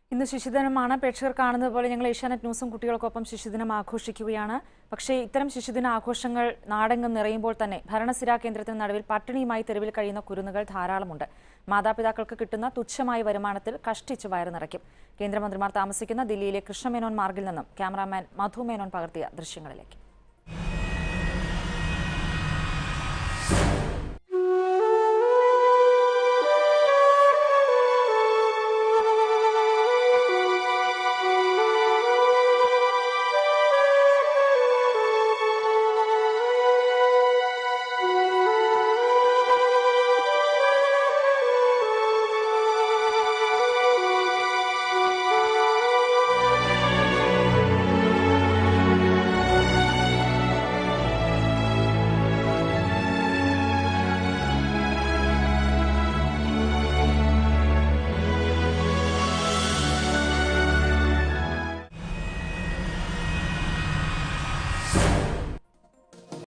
ഇന്ന് ശിശുദിനമാണ്. പ്രേക്ഷകർ കാണുന്നത് പോലെ ഞങ്ങൾ ഏഷ്യാനെറ്റ് ന്യൂസും കുട്ടികൾക്കൊപ്പം ശിശുദിനം ആഘോഷിക്കുകയാണ്. പക്ഷേ ഇത്തരം ശിശുദിന ആഘോഷങ്ങൾ നാടെങ്ങും നിറയുമ്പോൾ തന്നെ ഭരണസിരാ കേന്ദ്രത്തിന് നടുവിൽ പട്ടിണിയുമായി തെരുവിൽ കഴിയുന്ന കുരുന്നുകൾ ധാരാളമുണ്ട്. മാതാപിതാക്കൾക്ക് കിട്ടുന്ന തുച്ഛമായ വരുമാനത്തിൽ കഷ്ടിച്ച് വയറ് നിറയ്ക്കും. കേന്ദ്രമന്ത്രിമാർ താമസിക്കുന്ന ദില്ലിയിലെ കൃഷ്ണമേനോൻ മാർഗിൽ നിന്നും ക്യാമറാമാൻ മധു മേനോൻ പകർത്തിയ ദൃശ്യങ്ങളിലേക്ക്.